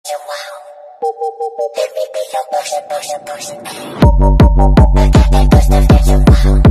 you wow. Let me be your person, ay. I got that good stuff that you wow.